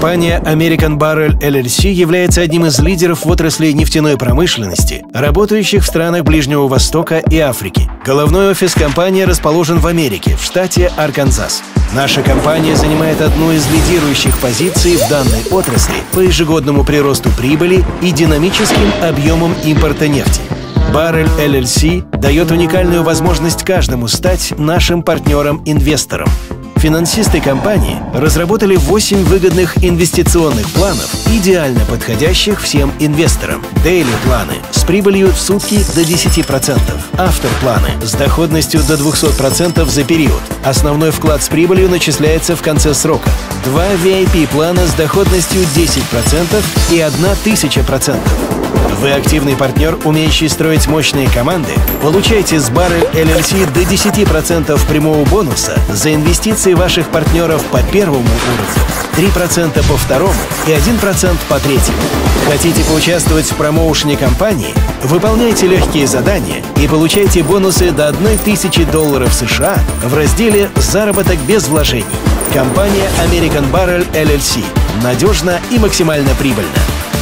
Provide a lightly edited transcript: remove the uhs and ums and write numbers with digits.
Компания American Barrel LLC является одним из лидеров в отрасли нефтяной промышленности, работающих в странах Ближнего Востока и Африки. Головной офис компании расположен в Америке, в штате Арканзас. Наша компания занимает одну из лидирующих позиций в данной отрасли по ежегодному приросту прибыли и динамическим объемам импорта нефти. Barrel LLC дает уникальную возможность каждому стать нашим партнером-инвестором. Финансисты компании разработали 8 выгодных инвестиционных планов, идеально подходящих всем инвесторам. Дейли-планы с прибылью в сутки до 10%, автор-планы с доходностью до 200% за период. Основной вклад с прибылью начисляется в конце срока. 2 VIP-плана с доходностью 10% и 1000%. Вы активный партнер, умеющий строить мощные команды? Получайте с Barrel LLC до 10% прямого бонуса за инвестиции ваших партнеров по первому уровню, 3% по второму и 1% по третьему. Хотите поучаствовать в промоушене компании? Выполняйте легкие задания и получайте бонусы до $1000 США в разделе «Заработок без вложений». Компания American Barrel LLC. Надежно и максимально прибыльно.